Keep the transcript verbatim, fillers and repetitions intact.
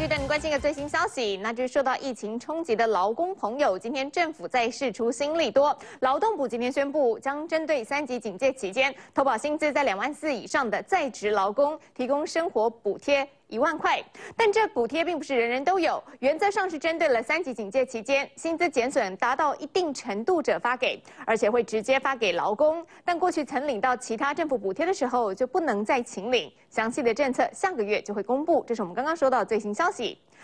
续带您关心的最新消息，那就是受到疫情冲击的劳工朋友，今天政府在释出新利多。劳动部今天宣布，将针对三级警戒期间投保薪资在两万四以上的在职劳工，提供生活补贴一万块。但这补贴并不是人人都有，原则上是针对了三级警戒期间薪资减损达到一定程度者发给，而且会直接发给劳工。但过去曾领到其他政府补贴的时候，就不能再请领。详细的政策下个月就会公布，这是我们刚刚收到的最新消息。